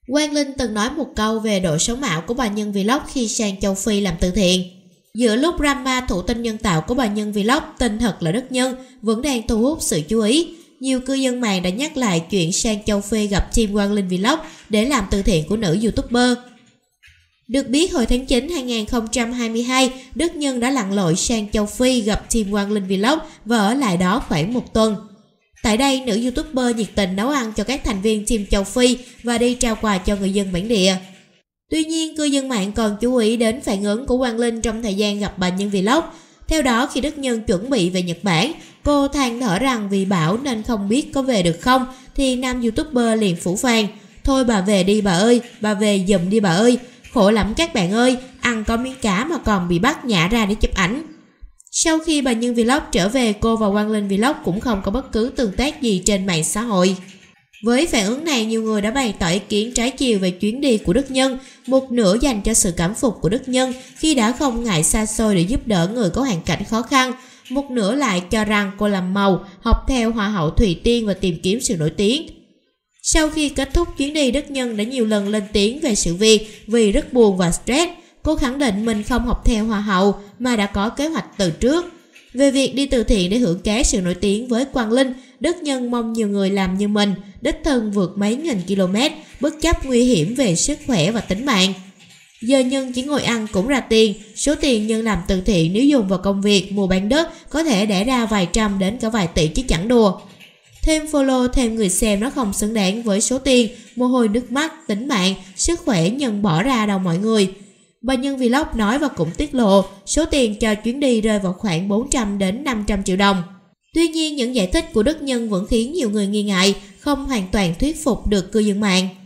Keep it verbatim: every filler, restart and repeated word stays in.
Quang Linh từng nói một câu về độ sống ảo của bà Nhân Vlog khi sang châu Phi làm từ thiện. Giữa lúc drama thụ tinh nhân tạo của bà Nhân Vlog tên thật là Đức Nhân vẫn đang thu hút sự chú ý, nhiều cư dân mạng đã nhắc lại chuyện sang châu Phi gặp team Quang Linh Vlog để làm từ thiện của nữ YouTuber. Được biết, hồi tháng chín năm hai nghìn không trăm hai mươi hai, Đức Nhân đã lặn lội sang châu Phi gặp team Quang Linh Vlog và ở lại đó khoảng một tuần. Tại đây, nữ YouTuber nhiệt tình nấu ăn cho các thành viên team châu Phi và đi trao quà cho người dân bản địa. Tuy nhiên, cư dân mạng còn chú ý đến phản ứng của Quang Linh trong thời gian gặp bà Nhân Vlog. Theo đó, khi Đức Nhân chuẩn bị về Nhật Bản, cô than thở rằng vì bão nên không biết có về được không, thì nam YouTuber liền phủ phàng: "Thôi bà về đi bà ơi, bà về giùm đi bà ơi, khổ lắm các bạn ơi, ăn có miếng cá mà còn bị bắt nhả ra để chụp ảnh." Sau khi bà Nhân Vlog trở về, cô và Quang Linh Vlog cũng không có bất cứ tương tác gì trên mạng xã hội. Với phản ứng này, nhiều người đã bày tỏ ý kiến trái chiều về chuyến đi của Đức Nhân, một nửa dành cho sự cảm phục của Đức Nhân khi đã không ngại xa xôi để giúp đỡ người có hoàn cảnh khó khăn, một nửa lại cho rằng cô làm màu, học theo Hoa hậu Thùy Tiên và tìm kiếm sự nổi tiếng. Sau khi kết thúc chuyến đi, Đức Nhân đã nhiều lần lên tiếng về sự việc vì rất buồn và stress. Cô khẳng định mình không học theo Hoa hậu mà đã có kế hoạch từ trước. Về việc đi từ thiện để hưởng ké sự nổi tiếng với Quang Linh, Đức Nhân mong nhiều người làm như mình, đích thân vượt mấy nghìn km, bất chấp nguy hiểm về sức khỏe và tính mạng. Giờ Nhân chỉ ngồi ăn cũng ra tiền, số tiền Nhân làm từ thiện nếu dùng vào công việc mua bán đất có thể đẻ ra vài trăm đến cả vài tỷ chứ chẳng đùa. Thêm follow, thêm người xem nó không xứng đáng với số tiền, mồ hôi nước mắt, tính mạng, sức khỏe Nhân bỏ ra đâu mọi người. Bà Nhân Vlog nói và cũng tiết lộ số tiền cho chuyến đi rơi vào khoảng bốn trăm đến năm trăm triệu đồng. Tuy nhiên, những giải thích của Đức Nhân vẫn khiến nhiều người nghi ngại, không hoàn toàn thuyết phục được cư dân mạng.